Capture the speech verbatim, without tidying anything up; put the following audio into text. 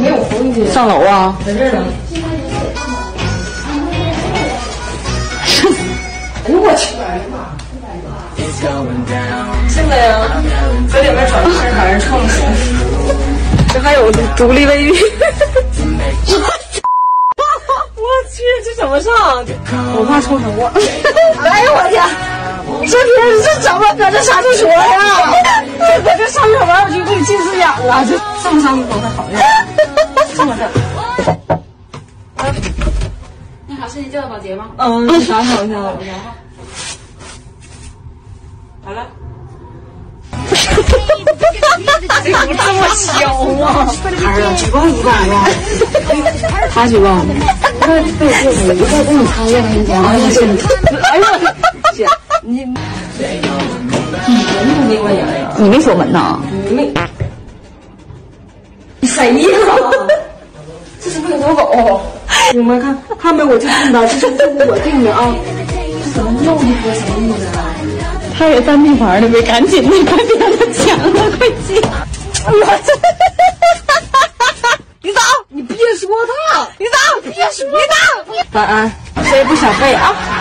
没有红的。 上楼啊？ 在这儿呢。哎呦我去！现在呀，搁里面转一圈，把人撞死。 这还有独立卫浴。我去，这怎么上？我怕抽头啊！ 哎呦我天！这天是怎么搁这上厕所呀？这搁这上厕所玩，我就给你近视眼了。这这么上厕所还好点？这么的。 你好，是你叫的保洁吗？ 嗯，打扫一下。 好了。 这屋这么小啊！ 孩儿，举报你咋了？他举报你。 那对对对，我再给你看验一下。哎呀，哎呦我天！你你门没关严呀？ 你没锁门呐？ 你没？谁呀？这是不是走狗？你们看看没？我就定的，这是我定的啊！这怎么又一波什么意思啊？ 他也占地盘的呗，赶紧的，快别让他抢了，快接！ 我这，你走，你别说他，你走，别说他，晚安，谁也不想背啊。